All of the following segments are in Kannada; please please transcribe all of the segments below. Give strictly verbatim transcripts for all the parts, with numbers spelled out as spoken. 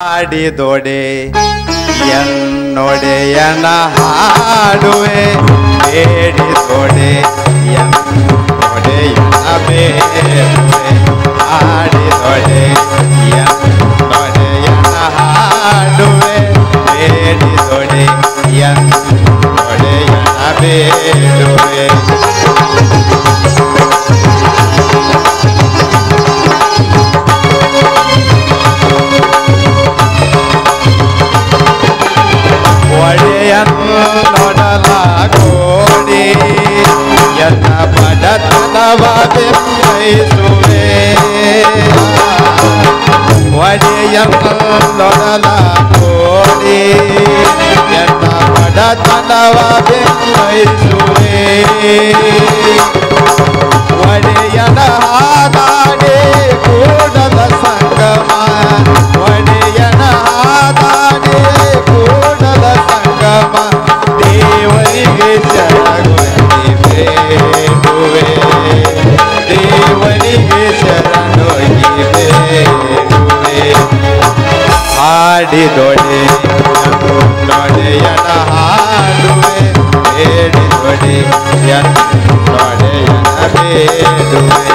ಆಡಿದೊಡೆ ಎನ್ನೊಡೆಯನ ಹಾಡುವೆ ಬೇಡಿದೊಡೆ ಎನ್ನೊಡೆಯನ ಬೇಡುವೆ ಆಡಿದೊಡೆ ಎನ್ನೊಡೆಯನ ಹಾಡುವೆ ಬೇಡಿದೊಡೆ ಎನ್ನೊಡೆಯನ ಬೇಡುವೆ ನೋಡಲ ಕೋಡಿ ಎನ್ನ ಬಡತನವ ಬೆಂಬಲಿಸುವೆ ಒಡೆಯನ್ನ ನೋಡಲ ಕೋಡಿ ಎನ್ನ ಬಡತನವ ಬೆಂಬಲಿಸುವೆ ಒಡೆಯನ ಹಾದಾಡೆ ಕೂಡಲ ಸಂಗಮ ಒಡೆಯನ ಹಾದಾಡೆ ಕೂಡಲ ಸಂಗಮ ದೇವರಿಗೆ ಶರಣೊಗಿ ಬೇಡುವೆ ದೇವರಿಗೆ ಶರಣೊಗಿ ಬೇಡುವೆ ಹಾಡಿದೊಡೆ ನೊಡೆಯನ ಹಾಡುವೆ ಬೇಡಿದೊಡೆ ನೊಡೆಯನ ಬೇಡುವೆ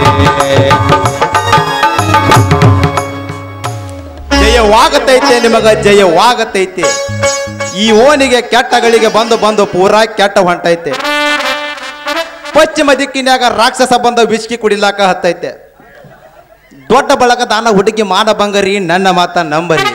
ಜಯವಾಗತೈತೆ ನಿಮಗ ಜಯವಾಗತೈತೆ ಈ ಓನಿಗೆ ಕೆಟ್ಟಗಳಿಗೆ ಬಂದು ಬಂದು ಪೂರಾ ಕೆಟ್ಟ ಹೊಂಟೈತೆ ಪಶ್ಚಿಮ ದಿಕ್ಕಿನಾಗ ರಾಕ್ಷಸ ಬಂದ ವಿಸ್ಕಿ ಕುಡಿಲಾಕ ಹತ್ತೈತೆ ದೊಡ್ಡ ಬಳಕ ದಾನ ಹುಡುಗಿ ಮಾಡ ಬಂಗರಿ ನನ್ನ ಮಾತ ನಂಬರಿ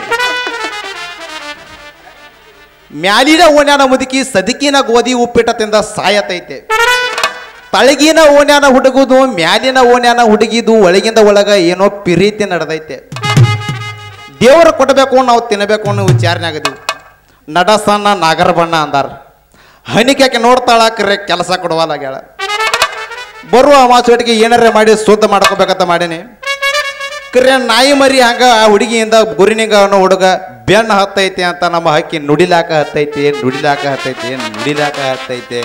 ಮ್ಯಾಲಿನ ಓಣ್ಯಾನ ಮುದುಕಿ ಸದಿಕಿನ ಗೋಧಿ ಉಪ್ಪಿಟ ತಿಂದ ಸಾಯತೈತೆ ತಳಗಿನ ಓಣ್ಯಾನ ಹುಡುಗುದು ಮ್ಯಾಲಿನ ಓಣ್ಯಾನ ಹುಡುಗಿದು ಒಳಗಿಂದ ಒಳಗ ಏನೋ ಪ್ರೀತಿ ನಡೆದೈತೆ ದೇವರು ಕೊಡಬೇಕು ನಾವು ತಿನ್ನಬೇಕು ಅನ್ನೋ ವಿಚಾರಣೆಯಾಗದೀವಿ ನಡಸನ್ನ ನಾಗರ ಬಣ್ಣ ಅಂದಾರ ಹಣಿಕೆ ನೋಡ್ತಾಳ ಕರೆ ಕೆಲಸ ಕೊಡುವಲ್ಲಾಗ್ಯಾಳ ಬರುವ ಅಮಾಸೋಟಿಗೆ ಏನಾರ ಮಾಡಿ ಶುದ್ಧ ಮಾಡ್ಕೋಬೇಕಂತ ಮಾಡೀನಿ ಕರೆ ನಾಯಿ ಮರಿ ಹಂಗ ಆ ಹುಡುಗಿಯಿಂದ ಗುರಿನಿಂಗ ಅನ್ನೋ ಹುಡುಗ ಬೆನ್ನ ಹತ್ತೈತೆ ಅಂತ ನಮ್ಮ ಹಕ್ಕಿ ನುಡಿಲಾಕ ಹತ್ತೈತೆ ನುಡಿಲಾಕ ಹತ್ತೈತೆ ನುಡಿಲಾಕ ಹತ್ತೈತೆ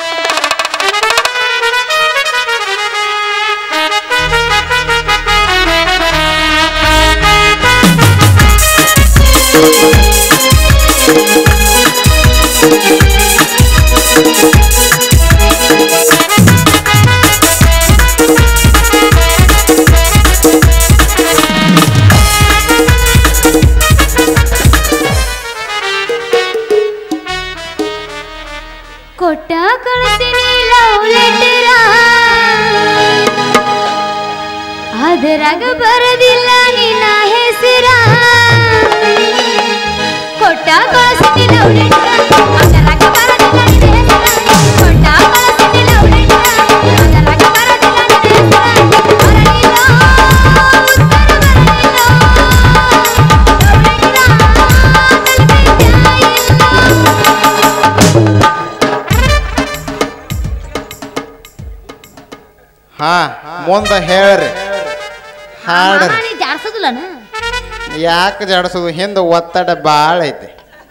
ಕೊಟ್ಟ ಕಳಿಸ್ತೀನಿ ಲವ್ ಲೆಟರ ಅದರಾಗ ಬರದಿಲ್ಲ ನಿನ್ನ ಹೆಸರ ಕೊಟ್ಟ ಕಳಿಸ್ತೀನಿ ಲವ್ ಲೆಟರ ಅದರಾಗ ಬರದಿಲ್ಲ ನಿನ್ನ ಹೆಸರ ಕೊಟ್ಟ ಕಳಿಸ್ತೀನಿ ಲವ್ ಲೆಟರ ಅದರಾಗ ಬರದಿಲ್ಲ ನಿನ್ನ ಹೆಸರ ಬರಲಿಲ್ಲ ಹಾ ಮುಂದೆ ಹೇಳ್ರಿ ಹಾಡ್ರಿ ಜಾಡ್ಸೋದಿಲ್ಲನ ಯಾಕೆ ಜಾಡ್ಸೋದು ಹಿಂದೆ ಒತ್ತಡ ಭಾಳ ಐತೆ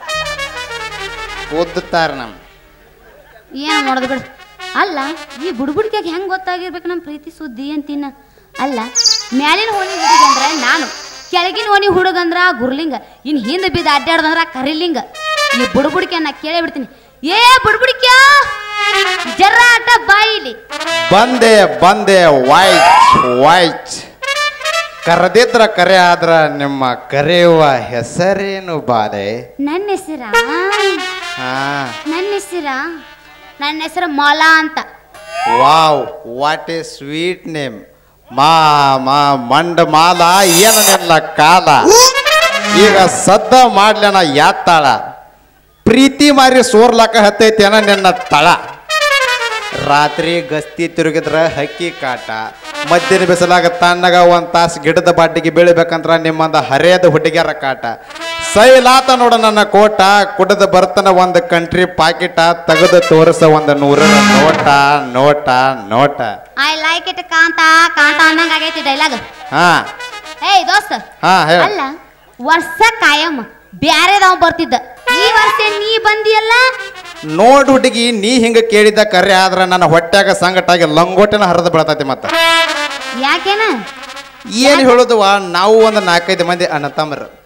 ಓದುತ್ತಾರ ನಮ್ ಏನು ಮಾಡೋದು ಬಿಡು ಅಲ್ಲ ಈ ಬುಡ್ಬುಡ್ಕ್ಯಾಗ ಹೆಂಗೆ ಗೊತ್ತಾಗಿರ್ಬೇಕು ನಮ್ಮ ಪ್ರೀತಿ ಸುದ್ದಿ ಅಂತೀನ ಅಲ್ಲ ಮ್ಯಾಲಿನ ಓಣಿ ಹುಡುಗ ಅಂದ್ರೆ ನಾನು ಕೆಳಗಿನ ಓಣಿ ಹುಡುಗಂದ್ರ ಗುರ್ಲಿಂಗ ಇನ್ನು ಹಿಂದೆ ಬಿದ್ದು ಅಡ್ಡಾಡ್ದಂದ್ರ ಕರಿಲಿಂಗ ಈ ಬುಡ್ಬುಡ್ಕ್ಯ ನಾ ಕೇಳೇ ಬಿಡ್ತೀನಿ ಏ ಬುಡ್ಬುಡ್ಕ್ಯ ಜರಾಟ ಬಾಯಿಲಿ ಬಂದೆ ಬಂದೆ ವಾಯ್ಚ್ ವಾಯ್ಚ್ ಕರೆದಿದ್ರ ಕರೆ ಆದ್ರ ನಿಮ್ಮ ಕರೆಯುವ ಹೆಸರೇನು ಬಾಲೆ ನನ್ನ ಹೆಸರ ಹಾ ನನ್ನ ಹೆಸರ ನನ್ನ ಹೆಸರು ಮಾಲಾ ಅಂತ wow what a sweet name ಮಾ ಮಾ ಮಂಡ ಮಾಲ ಏನನ್ನೆಲ್ಲ ಕಾಲ ಈಗ ಸದ್ದ ಮಾಡ್ಲೇನ ಯಾತ್ತಾಳ ಪ್ರೀತಿ ಮಾರಿ ಸೋರ್ಲಾಕ ಹತ್ತೈತಿ ಅನ ನಿನ್ನ ತಳ ರಾತ್ರಿ ಗಸ್ತಿ ತಿರುಗಿದ್ರ ಹಕ್ಕಿ ಕಾಟ ಮಧ್ಯಾಹ್ನ ಬಿಸಲಾಗ ತಣ್ಣಗ ಒಂದ್ ತಾಸು ಗಿಡದ ಬಾಟಿಗೆ ಬೀಳ್ಬೇಕಂದ್ರ ನಿಮ್ಮಂದ ಹರಿಯದ ಹುಡುಗ್ಯಾರ ಕಾಟ ಸೈಲಾತ ನೋಡ ನನ್ನ ಕೋಟ ಕುಡದ ಬರ್ತನ ಒಂದು ಕಂಟ್ರಿ ಪಾಕಿಟ ತೆಗೆದು ತೋರಿಸ ಒಂದು ನೂರರ ನೋಟ ನೋಟ ನೋಟ ಐ ಲೈಕ್ ಇಟ್ ಕಾಂತ ಕಾಂತ ಅನ್ನಂಗ ಆಗೈತಿ ಡೈಲಾಗ್ ಹಾ ಏಯ್ ದೋಸ್ತ ಹಾ ಹೇಳ ಅಲ್ಲ ವರ್ಷ ಕಾಯಂ ಬ್ಯಾರೆದವ ಬರ್ತಿದ್ದ ಈ ವರ್ಷ ನೀ ಬಂದಿಯಲ್ಲ ನೋಡ್ ಹುಡುಗಿ ನೀ ಹಿಂಗ ಕೇಳಿದ ಕರೆ ಆದ್ರ ನನ್ನ ಹೊಟ್ಯಾಗ ಸಂಗಟಾಗಿ ಲಂಗೋಟನ ಹರಿದು ಬೀಳತೈತಿ ಮತ್ತ ಯಾಕೆನ ಏನ್ ಹೇಳುದುವ ನಾವು ಒಂದು ನಾಲ್ಕೈದು ಮಂದಿ ಅಣ್ಣ ತಮ್ಮರು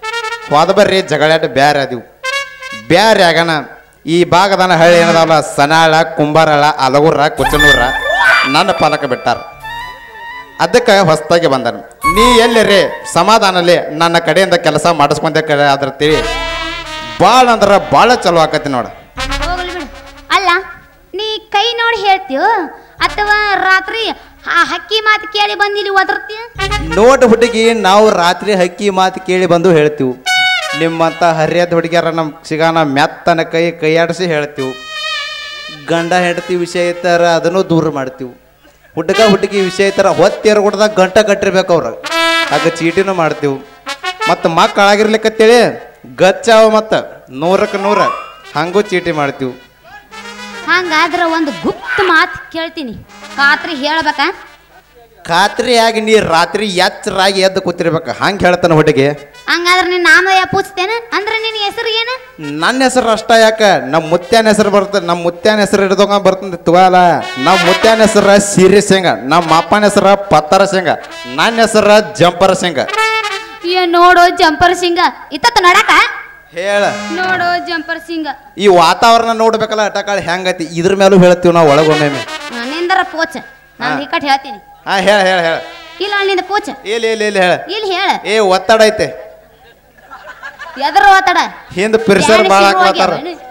ಹೋದ ಬರ್ರಿ ಜಗಳಾಟ ಬ್ಯಾರೆ ಅದೀವು ಬ್ಯಾರೆ ಆಗನ ಈ ಭಾಗದಾನ ಹಳ್ಳಿ ಏನದಾವಲ್ಲ ಸನಾಳ ಕುಂಬಾರಳ ಅಲಗುರ ಕುಚನೂರ ನನ್ನ ಪಾಲಕ ಬಿಟ್ಟಾರ ಅದಕ್ಕೆ ಹೊಸ್ತಾಗಿ ಬಂದನು ನೀ ಎಲ್ಲರೇ ಸಮಾಧಾನಲ್ಲಿ ನನ್ನ ಕಡೆಯಿಂದ ಕೆಲಸ ಮಾಡಿಸ್ಕೊಂಡೆ ಕಡೆ ಅದ್ರ ತಿಳಿ ಭಾಳ ಅಂದ್ರೆ ಭಾಳ ಚಲೋ ಆಕತಿ ನೋಡ ಹೋಗ್ಲಿ ಬಿಡು ಅಲ್ಲ ನೀ ಕೈ ನೋಡಿ ಹೇಳ್ತೀಯೋ ಅಥವಾ ರಾತ್ರಿ ಆ ಹಕ್ಕಿ ಮಾತು ಕೇಳಿ ಬಂದಿಲ್ಲಿ ಒದರ್ತೀಯ ನೋಟ್ ಹುಡುಗಿ ನಾವು ರಾತ್ರಿ ಹಕ್ಕಿ ಮಾತು ಕೇಳಿ ಬಂದು ಹೇಳ್ತೀವಿ ನಿಮ್ಮಂತ ಹರಿಯದ ಹುಡುಗಿಯರ ನಮ್ಮ ಸಿಗಾನ ಮೆತ್ತನ ಕೈ ಕೈಯಾಡಿಸಿ ಹೇಳ್ತೀವಿ ಗಂಡ ಹೆಂಡತಿ ವಿಷಯ ಇತ್ತಾರ ಅದನ್ನು ದೂರ ಮಾಡ್ತೀವಿ ಹುಡುಗ ಹುಡುಗಿ ವಿಷಯ ಇತ್ತಾರ ಹೊತ್ತೇರು ಕೊಡ್ದಾಗ ಗಂಟ ಕಟ್ಟಿರ್ಬೇಕು ಅವ್ರ ಆಗ ಚೀಟಿನೂ ಮಾಡ್ತೀವಿ ಮತ್ತು ಮಕ್ಕಳಾಗಿರ್ಲಿಕ್ಕತ್ತೇಳಿ ಗಚ್ಚಾವ ಮತ್ತು ನೂರಕ್ಕೆ ನೂರ ಹಂಗೂ ಚೀಟಿ ಮಾಡ್ತೀವಿ ಹಂಗಾದ್ರೆ ಒಂದು ಗುಪ್ತ ಮಾತು ಕೇಳ್ತೀನಿ ಖಾತ್ರಿ ಹೇಳ್ಬೇಕಾ ಖಾತ್ರಿಯಾಗಿ ನೀ ರಾತ್ರಿ ಎಚ್ಚರಾಗಿ ಎದ್ದು ಕೂತಿರ್ಬೇಕು ಹಂಗೆ ಹೇಳ್ತಾನೆ ಹುಡುಗಿ ಹಂಗಾದ್ರೆ ನೀನು ನಾಮ ಪೂಜ್ತೇನೆ ಅಂದ್ರೆ ನಿನ್ನ ಹೆಸರು ಏನು ನನ್ನ ಹೆಸರು ಅಷ್ಟ ಯಾಕ ನಮ್ಮ ಮುತ್ಯಾನ ಹೆಸರು ಬರ್ತದೆ ನಮ್ಮ ಮುತ್ಯಾನ ಹೆಸರು ಹಿಡ್ದೋಗ ಬರ್ತದೆ ತುವಾಲ ನಮ್ಮ ಮುತ್ಯಾನ ಹೆಸರ ಸಿರಿ ಶೇಂಗ ನಮ್ಮ ಅಪ್ಪನ ಹೆಸರ ಪತ್ತರ ಶೇಂಗ ನನ್ನ ಹೆಸರ ಜಂಪರ ಶೇಂಗ ಏ ನೋಡು ಜಂಪರ್ ಸಿಂಗ ಇತ್ತ ನೋಡಕ ಹೇಳ ನೋಡು ಜಂಪರ್ ಸಿಂಗ ಈ ವಾತಾವರಣ ನೋಡ್ಬೇಕಲ್ಲ ಅಟಕಾಳಿ ಹೆಂಗೈತಿ ಇದ್ರ ಮೇಲೂ ಹೇಳ್ತೀವಿ ನಾವು ಒಳಗೊಮ್ಮೆ ನಿಂದರ ಪೋಚ ನಾನು ಈ ಕಟ್ ಹೇಳ್ತೀನಿ ಹಾ ಹೇಳ ಹೇಳ ಹೇಳ ಇಲ್ಲ ನಿಂದ ಪೋಚ ಇಲ್ಲಿ ಇಲ್ಲಿ ಇಲ್ಲಿ ಹೇಳ ಇಲ್ಲಿ ಹೇಳ ಏ ಒತ್ತಡ ಐತೆ ಎದ್ರ ಒತ್ತಡ ಹಿಂದ ಪಿರ್ಸರ್ ಭಾಳ ಹಾಕ್ಲತ್ತಾರ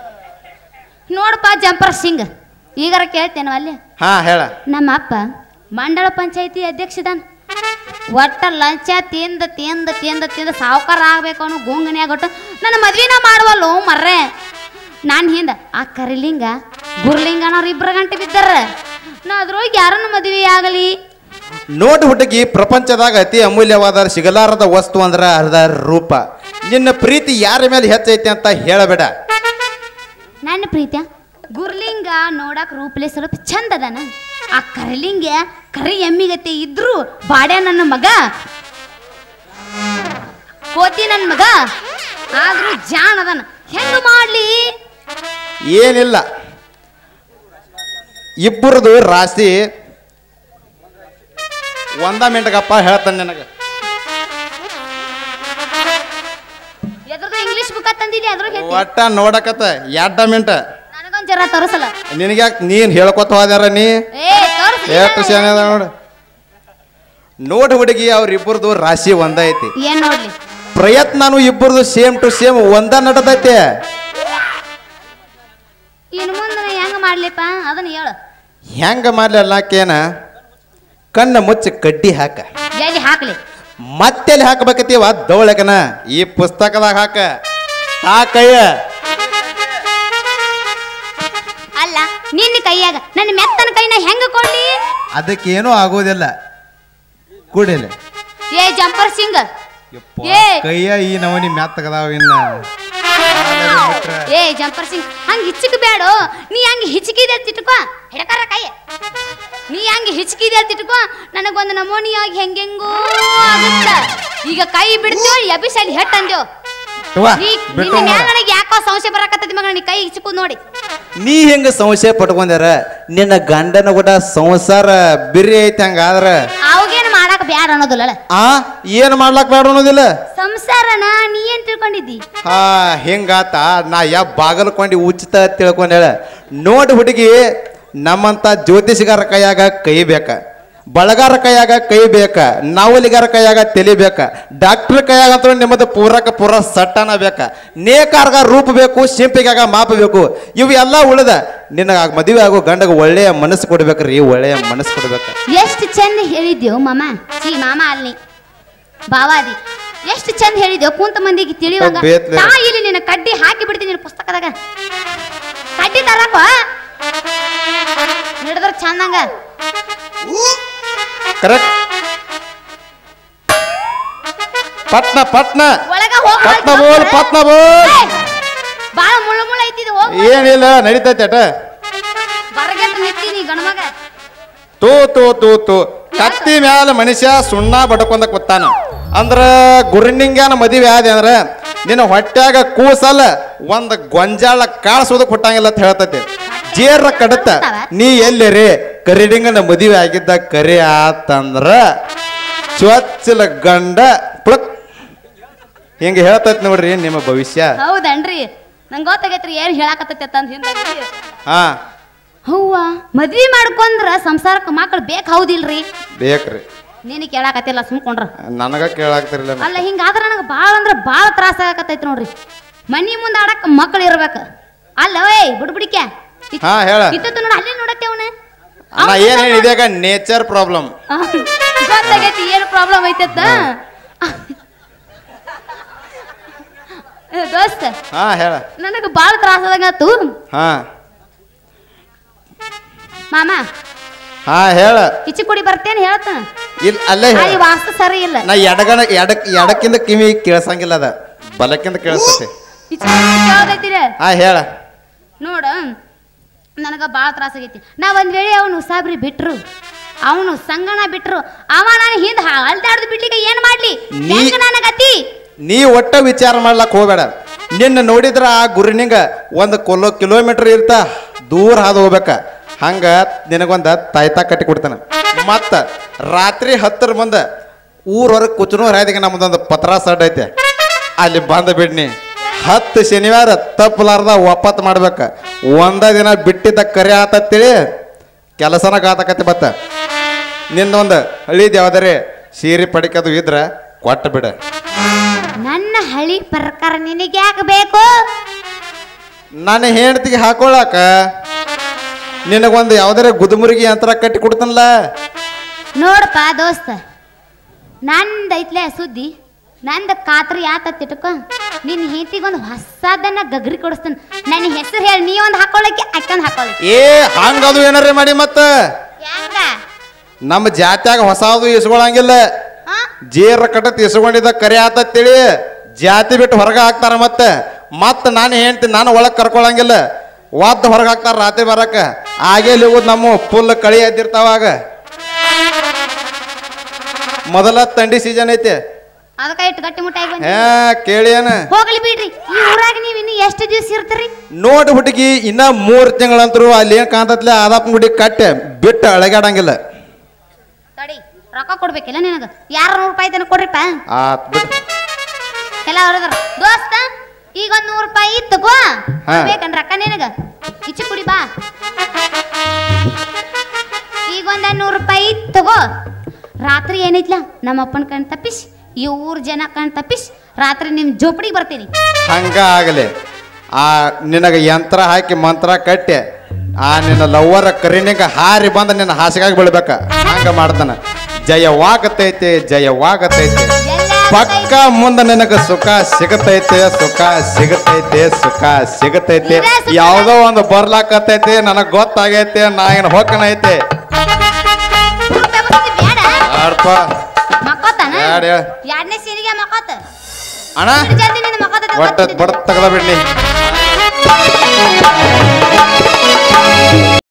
ನೋಡಪ್ಪ ಜಂಪರ್ ಸಿಂಗ್ ಈಗಾರ ಕೇಳ್ತೇನೆ ಅಲ್ಲಿ ಹಾ ಹೇಳ ನಮ್ಮ ಅಪ್ಪ ಮಂಡಳ ಪಂಚಾಯತಿ ಅಧ್ಯಕ್ಷದಾನ ಒಟ್ಟ ಲಂಚ ತಿಂದ ತಿಂದ ತಿಂದ ತಿಂದ ಸಾವುಕಾರ ಆಗ್ಬೇಕು ಅವನು ಗುಂಗನಿ ಆಗೊಟ್ಟು ನನ್ನ ಮದ್ವಿನ ಮಾಡುವಲ್ಲ ಮರ್ರೆ ನಾನು ಹಿಂದ ಆ ಕರಿಲಿಂಗ ಗುರ್ಲಿಂಗನವ್ರು ಇಬ್ಬರ ಗಂಟೆ ಬಿದ್ದಾರ ನಾ ಅದ್ರೊಳಗೆ ಯಾರನ್ನ ಮದುವೆ ಆಗಲಿ ನೋಟ್ ಹುಡುಗಿ ಪ್ರಪಂಚದಾಗ ಅತಿ ಅಮೂಲ್ಯವಾದ ಸಿಗಲಾರದ ವಸ್ತು ಅಂದ್ರ ಅರ್ಧ ರೂಪ ನಿನ್ನ ಪ್ರೀತಿ ಯಾರ ಮೇಲೆ ಹೆಚ್ಚೈತಿ ಅಂತ ಹೇಳಬೇಡ ನನ್ನ ಪ್ರೀತಿಯ ಗುರ್ಲಿಂಗ ನೋಡಕ್ ರೂಪಲೆ ಸ್ವಲ್ಪ ಚಂದ ಅದಾನ ಆ ಕರಿಲಿಂಗ ಕರಿ ಎಮ್ಮಿಗತ್ತೆ ಇದ್ರು ಬಾಡ್ಯ ನನ್ನ ಮಗ ಕೋತಿ ನನ್ನ ಮಗ ಆದ್ರೂ ಜಾಣ ಅದನ ಹೆಂಗ ಮಾಡ್ಲಿ ಏನಿಲ್ಲ ಇಬ್ಬರದು ರಾಶಿ ಒಂದ ಮಿಂಟ್ಗಪ್ಪ ಹೇಳ್ತಾನೆ ನನಗೆ ಎದ್ರದ್ದು ಇಂಗ್ಲಿಷ್ ಬುಕ್ ತಂದಿದ್ದೆ ಅದ್ರ ಒಟ್ಟ ನೋಡಕತ್ತ ಎರಡ ಮಿಂಟ ನನಗೊಂದ್ ಜರ ತೋರಿಸಲ್ಲ ನಿನಗ್ಯಾಕ ನೀನ್ ಹೇಳ್ಕೊತ ಹೋದ್ಯಾರ ನೀ ಏ ತೋರಿಸಿ ಎಷ್ಟು ಶಾನೆ ಅದ ನೋಡು ನೋಡ್ ಹುಡುಗಿ ಅವ್ರಿಬ್ಬರದು ರಾಶಿ ಒಂದ ಐತಿ ಏನ್ ನೋಡ್ಲಿ ಪ್ರಯತ್ನನು ಇಬ್ಬರದು ಸೇಮ್ ಟು ಸೇಮ್ ಒಂದ ನಡದೈತೆ ಇನ್ನು ಮುಂದೆ ಹೆಂಗ ಮಾಡ್ಲಿಪ್ಪ ಅದನ್ನ ಹೇಳು ಹೆಂಗ ಮಾಡ್ಲಿ ಅಲ್ಲಾಕೇನ ಕಣ್ಣ ಮುಚ್ಚ ಕಡ್ಡಿ ಹಾಕ ಎಲ್ಲಿ ಹಾಕ್ಲಿ ಮತ್ತೆಲ್ಲಿ ಹಾಕಬೇಕತ್ತೀವ ದೌಳಕನ ಈ ಪುಸ್ತಕದಾಗ ಹಾಕ ಆ ಕೈಯ ಅಲ್ಲ ನಿನ್ನ ಕೈಯಾಗ ನನ್ನ ಮೆತ್ತನ ಕೈನ ಹೆಂಗ ಕೊಡ್ಲಿ ಅದಕ್ಕೇನು ಆಗೋದಿಲ್ಲ ಕೂಡಿಲ್ಲ ಏ ಜಂಪರ್ ಸಿಂಗ್ ಏ ಕೈಯ ಈ ನವನಿ ಮೆತ್ತಗದಾವ ಇನ್ನ ಏ ಜಂಪರ್ ಸಿಂಗ್ ಹಂಗ ಹಿಚ್ಚಕ್ ಬೇಡ ನೀ ಹಂಗ ಹಿಚ್ಕಿದೆ ತಿಟ್ಕೋ ಹಿಡಕಾರ ಕೈ ನೀ ಹಂಗ ಹಿಚ್ಕಿದೆ ತಿಟ್ಕೋ ನನಗೊಂದು ನಮೋನಿಯಾಗಿ ಹೆಂಗೆಂಗೋ ಆಗುತ್ತ ಈಗ ಕೈ ಬಿಡ್ತೇವ ಎಬಿಸಲ್ಲಿ ಹೆಟ್ ಅಂದೇವ್ ನಿನ್ನ ಮ್ಯಾಲ ನನಗೆ ಯಾಕೋ ಸಂಶಯ ಬರಕತ್ತದ ಮಗ ನೀ ಕೈ ಹಿಚ್ಕೋದ್ ನೋಡಿ ನೀ ಹೆಂಗ ಸಂಶಯ ಪಟ್ಕೊಂಡ್ಯಾರ ನಿನ್ನ ಗಂಡನ ಕೂಡ ಸಂಸಾರ ಬಿರಿ ಐತಿ ಹಂಗಾದ್ರ ಅವಾಗೇನು ಮಾಡಾಕ ಬ್ಯಾಡ ಅನ್ನೋದಿಲ್ಲ ಆ ಏನ್ ಮಾಡ್ಲಾಕ್ ಬೇಡ ಅನ್ನೋದಿಲ್ಲ ಸಂಸಾರನ ನೀ ಏನ್ ತಿಳ್ಕೊಂಡಿದ್ದಿ ಹಾ ಹಿಂಗಾತ ನಾ ಯಾವ ಬಾಗಲ್ಕೊಂಡಿ ಉಚಿತ ತಿಳ್ಕೊಂಡೇಳ ನೋಡ್ ಹುಡುಗಿ ನಮ್ಮಂತ ಜ್ಯೋತಿಷಿಗಾರ ಕೈಯಾಗ ಕೈ ಬೇಕ ಬಳಗಾರ ಕೈಯಾಗ ಕೈ ಬೇಕ ನಾವಲಿಗಾರ ಕೈಯಾಗ ತೆಲಿಬೇಕ ಡಾಕ್ಟರ್ ಕೈಯಾಗ ಅಂತ ನಿಮ್ಮದು ಪೂರಕ ಪೂರ ಸಟ್ಟನ ಬೇಕ ನೇಕಾರ್ಗ ರೂಪ ಬೇಕು ಶಿಂಪಿಗಾಗ ಮಾಪ ಬೇಕು ಇವು ಎಲ್ಲ ಉಳಿದ ನಿನಗ ಮದುವೆ ಆಗೋ ಗಂಡಗ ಒಳ್ಳೆಯ ಮನಸ್ಸು ಕೊಡ್ಬೇಕ್ರಿ ಒಳ್ಳೆಯ ಮನಸ್ಸು ಕೊಡ್ಬೇಕ ಎಷ್ಟು ಚಂದ ಹೇಳಿದ್ಯೋ ಮಾಮ ಸಿ ಮಾಮ ಅಲ್ಲಿ ಬಾವಾದಿ ಎಷ್ಟು ಚಂದ ಹೇಳಿದ್ಯೋ ಕುಂತ ಮಂದಿಗೆ ತಿಳಿಯುವಾಗ ಬೇತ್ಲೆ. ತಾ ಇಲ್ಲಿ ನಿನ್ನ ಕಡ್ಡಿ ಹಾಕಿ ಬಿಡ್ತೀನಿ ನಿನ್ನ ಪುಸ್ತಕದಾಗ ಕಡ್ಡಿ ತರಕ ಹಿಡಿದ್ರ ಚಂದಂಗ ಕರೆಕ್ಟ್ ಪಟ್ನ ಪಟ್ನ ಒಳಗ ಹೋಗ್ ಪಟ್ನ ಬೋಲ್ ಪಟ್ನ ಬೋಲ್ ಬಾಳ ಮುಳ್ಳು ಮುಳ್ಳು ಐತಿದ್ ಹೋಗ್ ಏನಿಲ್ಲ ನಡೀತೈತೆ ಅಟ ಹೊರಗೆ ನಿಂತೀನಿ ಗಣಮಗ ತೂ ತೂ ತೂ ತೂ ಕತ್ತಿ ಮ್ಯಾಲ ಮನುಷ್ಯ ಸುಣ್ಣ ಬಡ್ಕೊಂಡ ಕೂತಾನ ಅಂದ್ರ ಗುರುನಿಂಗ್ಯಾನ ಮದುವೆ ಆದ ಅಂದ್ರ ನಿನ್ನ ಹೊಟ್ಯಾಗ ಕೂಸಲ್ಲ ಒಂದ್ ಗೊಂಜಾಳ ಕಾಳ್ಸೋದಕ್ ಹುಟ್ಟಂಗಿಲ್ಲ ಅಂತ ಹೇಳ್ತೈತಿ ಜೇರ ಕಡತ ನೀ ಎಲ್ಲರಿ ಕರಿಡಿಂಗನ ಮದುವೆ ಆಗಿದ್ದ ಕರಿ ಆತಂದ್ರ ಚೊಚ್ಚಲ ಗಂಡ ಪುಳಕ್ ಹಿಂಗ ಹೇಳ್ತೈತಿ ನೋಡ್ರಿ ನಿಮ್ಮ ಭವಿಷ್ಯ. ಹೌದನ್ರಿ, ನಂಗೆ ಗೊತ್ತಾಗೈತ್ರಿ ಏನ್ ಹೇಳಾಕತ್ತೈತಿ ಅಂತ ಹಿಂದಾಗಿ. ಹಾ ಹೌವ, ಮದ್ವಿ ಮಾಡ್ಕೊಂಡ್ರ ಸಂಸಾರಕ್ಕೆ ಮಕ್ಳು ಬೇಕ್ ಹೌದಿಲ್ರಿ? ಬೇಕ್ರಿ. ನೀನು ಕೇಳಾಕತ್ತಿಲ್ಲ ಸುಮ್ಕೊಂಡ್ರ. ನನಗ ಕೇಳಾಕ್ತಿರ್ಲಿಲ್ಲ. ಅಲ್ಲ ಹಿಂಗಾದ್ರ ನನಗೆ ಭಾಳ ಅಂದ್ರೆ ಭಾಳ ತ್ರಾಸ ಆಗಕತ್ತೈತಿ ನೋಡ್ರಿ. ಮನಿ ಮುಂದೆ ಆಡಕ್ ಮಕ್ಳು ಇರ್ಬೇಕು. ಅಲ್ಲ ಓಯ್ ಬುಡ್ಬುಡಿಕೆ. ಹಾ ಹೇಳ. ಇತ್ತು ನೋಡ ಅಲ್ಲೇ ನೋಡತ್ತೆ ಅವನ. ನಾ ಏನ್ ಹೇಳಿದಾಗ ನೇಚರ್ ಪ್ರಾಬ್ಲಮ್. ಗೊತ್ತಾಗೈತಿ ಏನು ಪ್ರಾಬ್ಲಮ್ ಐತತ್ತ. ದೋಸ್ತ ಹಾ ಹೇಳ. ನನಗೆ ಭಾಳ ತ್ರಾಸ ಆದಾಗತ್ತು. ಹಾ ಮಾಮ ಹಾ ಹೇಳ. ಇಚ್ಚಿ ಕುಡಿ ಬರ್ತೇನೆ ಹೇಳ್ತಾನ. ಇಲ್ಲ ಅಲ್ಲೇ ಹೇಳ. ವಾಸ್ತು ಸರಿ ಇಲ್ಲ. ನಾ ಎಡಗಣ ಎಡಕ್ ಎಡಕ್ಕಿಂದ ಕಿವಿ ಕೇಳ್ಸಂಗಿಲ್ಲ, ಅದ ಬಲಕ್ಕಿಂದ ಕೇಳಿಸ್ತೈತಿ. ಹಾ ಹೇಳ. ನೋಡ ನನಗ ಭಾಳ ತ್ರಾಸ ಆಗೈತಿ. ನಾ ಒಂದ್ ವೇಳೆ ಅವನು ಸಾಬ್ರಿ ಬಿಟ್ರು, ಅವನು ಸಂಗಣ ಬಿಟ್ರು, ಅವ ನಾನು ಹಿಂದ ಅಲ್ದಾಡ್ದು ಬಿಡ್ಲಿಕ್ಕೆ ಏನ್ ಮಾಡ್ಲಿ? ನನಗತಿ ನೀ ಒಟ್ಟ ವಿಚಾರ ಮಾಡ್ಲಕ್ ಹೋಗ್ಬೇಡ. ನಿನ್ನ ನೋಡಿದ್ರ ಆ ಗುರಿನಿಂಗ ಒಂದು ಕೊಲೋ ಕಿಲೋಮೀಟರ್ ಇರ್ತ ದೂರ ಹಾದು ಹೋಗ್ಬೇಕ. ಹಂಗ ನಿನಗೊಂದ ತಾಯ್ತಾ ಕಟ್ಟಿ ಕೊಡ್ತಾನ. ಮತ್ತ ರಾತ್ರಿ ಹತ್ತರ ಮುಂದ ಊರವರೆಗೆ ಕುಚನೂರ್ ಹಾದಿಗೆ ನಮ್ದೊಂದು ಪತ್ರ ಸಡ್ ಐತೆ, ಅಲ್ಲಿ ಬಂದ ಬಿಡ್ನಿ. ಹತ್ತು ಶನಿವಾರ ತಪ್ಪಲಾರ್ದ ಒಪ್ಪತ್ತು ಮಾಡ್ಬೇಕ. ಒಂದ ದಿನ ಬಿಟ್ಟಿದ್ದ ಕರೆ ಆತತ್ತೇಳಿ ಕೆಲಸನ ಗಾತಕತಿ ಬತ್ತ. ನಿಂದೊಂದು ಹಳಿದ ಯಾವ್ದಾರೆ ಸೀರೆ ಪಡಿಕದು ಇದ್ರ ಕೊಟ್ಟ ಬಿಡ. ನನ್ನ ಹಳಿ ಪ್ರಕಾರ ನಿನಗೆ ಯಾಕೆ ಬೇಕು? ನನ್ನ ಹೆಂಡತಿಗೆ ಹಾಕೊಳಕ ನಿನಗೊಂದು ಯಾವ್ದಾರೆ ಗುದುಮುರುಗಿ ಯಂತ್ರ ಕಟ್ಟಿ ಕೊಡ್ತಾನಲ್ಲ. ನೋಡಪ್ಪ ದೋಸ್ತ, ನಂದೈತ್ಲೆ ಸುದ್ದಿ, ನಂದ ಖಾತ್ರಿ ಆತತ್ತಿಟ್ಕೊ. ನಿನ್ನ ಹೆಂಡತಿಗೊಂದು ಹೊಸದನ್ನ ಗಗ್ರಿ ಕೊಡಿಸ್ತಾನ. ನನ್ನ ಹೆಸರು ಹೇಳಿ ನೀ ಒಂದು ಹಾಕೊಳ್ಳಕ್ಕೆ ಅಕ್ಕಂದು ಹಾಕೊಳ್ಳಿ. ಏ ಹಂಗದು ಏನಾರೇ ಮಾಡಿ ಮತ್ತ ಯಾಕ ನಮ್ಮ ಜಾತ್ಯಾಗ ಹೊಸದು ಇಸ್ಕೊಳಂಗಿಲ್ಲ. ಜೇರ ಕಟ್ಟತ್ ಇಸ್ಕೊಂಡಿದ್ದ ಕರೆ ಆತತ್ತೇಳಿ ಜಾತಿ ಬಿಟ್ಟು ಹೊರಗೆ ಹಾಕ್ತಾರ. ಮತ್ತೆ ಮತ್ತ ನಾನು ಹೇಳ್ತೀನಿ, ನಾನು ಒಳಗೆ ಕರ್ಕೊಳಂಗಿಲ್ಲ. ವಾದ ಹೊರಗೆ ಹಾಕ್ತಾರ ರಾತ್ರಿ ಬರಕ. ಆಗೇ ಹೋಗುದು ನಮ್ಮ ಫುಲ್ ಕಳಿ ಎದ್ದಿರ್ತಾವಾಗ. ಮೊದಲ ತಂಡಿ ಸೀಸನ್ ಐತೆ, ಅದಕ್ಕೆ ಇಟ್ಟು ಗಟ್ಟಿ ಮುಟ್ಟಾಗಿ ಬಂದಿ. ಹಾ ಕೇಳಿ ಏನ ಹೋಗ್ಲಿ ಬಿಡ್ರಿ. ಈ ಊರಾಗ ನೀವು ಇನ್ನು ಎಷ್ಟು ದಿವಸ ಇರ್ತೀರಿ? ನೋಡ್ ಹುಡುಗಿ ಇನ್ನ ಮೂರ್ ತಿಂಗಳಂತರು ಅಲ್ಲಿ ಏನ್ ಕಾಂತತ್ಲೆ ಆದಪ್ಪ ಗುಡಿ ಕಟ್ಟೆ ಬಿಟ್ಟು ಅಳಗಾಡಂಗಿಲ್ಲ. ತಡಿ, ರೊಕ್ಕ ಕೊಡ್ಬೇಕಿಲ್ಲ ನಿನಗ? ಯಾರ ನೂರು ರೂಪಾಯಿ ತನಕ ಕೊಡ್ರಿಪ್ಪ. ಆತ್ ಬಿಟ್ಟು ಎಲ್ಲ ಅವ್ರದಾರ. ದೋಸ್ತ ಈಗ ಒಂದ್ ನೂರು ರೂಪಾಯಿ ತಗೋ. ಬೇಕನ್ ರೊಕ್ಕ ನಿನಗ? ಇಚ್ಚು ಕುಡಿ ಬಾ. ಈಗ ಒಂದ ನೂರು ರೂಪಾಯಿ ತಗೋ. ರಾತ್ರಿ ಏನೈತ್ಲ ನಮ್ಮ ಅಪ್ಪನ ಕಣ್ ತಪ್ಪಿಸ್, ಈ ಊರ್ ಜನ ಕಣ್ ತಪ್ಪಿಸ್ ರಾತ್ರಿ ನಿಮ್ ಜೋಪಡಿಗೆ ಬರ್ತೀನಿ. ಹಂಗ ಆಗಲಿ. ಆ ನಿನಗ ಯಂತ್ರ ಹಾಕಿ ಮಂತ್ರ ಕಟ್ಟೆ ಆ ನಿನ್ನ ಲವ್ವರ ಕರಿನಿಗ ಹಾರಿ ಬಂದ ನಿನ್ನ ಹಾಸಿಗಾಗಿ ಬೀಳ್ಬೇಕ. ಹಂಗ ಮಾಡ್ತಾನ. ಜಯವಾಗತೈತೆ ಜಯವಾಗತೈತೆ. ಪಕ್ಕ ಮುಂದ ನಿನಗ ಸುಖ ಸಿಗತೈತೆ ಸುಖ ಸಿಗತೈತೆ ಸುಖ ಸಿಗತೈತೆ. ಯಾವ್ದೋ ಒಂದು ಬರ್ಲಾಕತೈತೆ, ನನಗ್ ಗೊತ್ತಾಗೈತೆ. ನಾ ಏನ್ ಹೊಕ್ಕನೈತೆ ಎರಡನೇ ಸೀನಿಗೆ ಮಕ್ಕತ ಅಣ್ಣ ಒಟ್ಟ ಬಡ ತಗದ ಬಿಡ್ಲಿ.